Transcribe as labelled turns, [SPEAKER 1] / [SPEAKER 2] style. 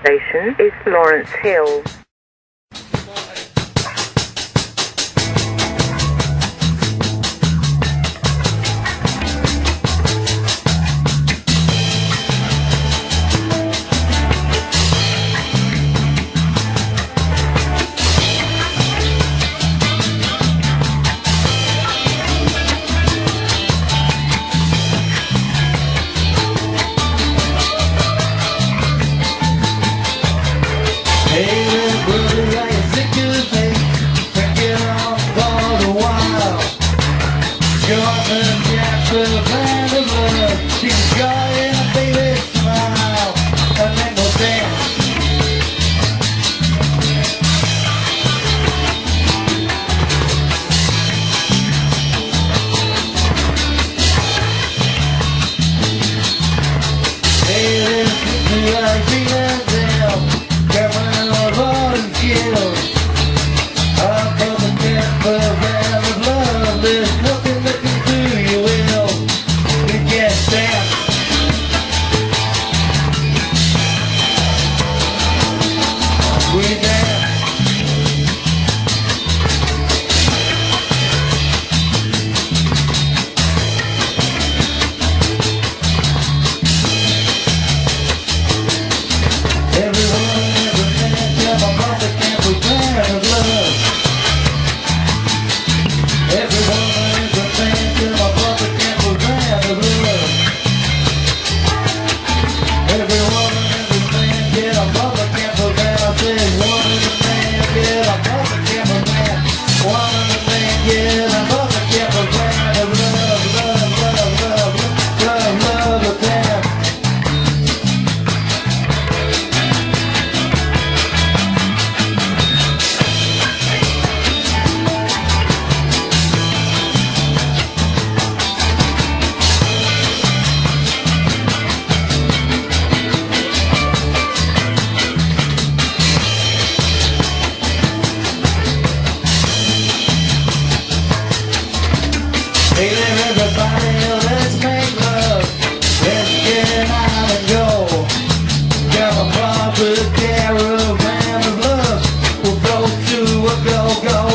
[SPEAKER 1] station is Lawrence Hill.
[SPEAKER 2] Campervan of Love, she's got in a baby smile, and then go dance. Hey, listen to our feelings now, Campervan of Love and kill. Up on the Campervan of Love, there's nothing that can do you ill. You can't dance. We dance. Everyone, every man, tell my mother Campervan of Love. Everyone, every man, tell my mother Campervan of Love. Everyone, every man, get a mother Campervan. I said, one of the man, get a mother Campervan. One of the man, get a mother Campervan of love, love, love, love, love, love, love, love. Hey there everybody, let's make love. Let's get out and go. Got a proper caravan of love. We'll go to a go-go.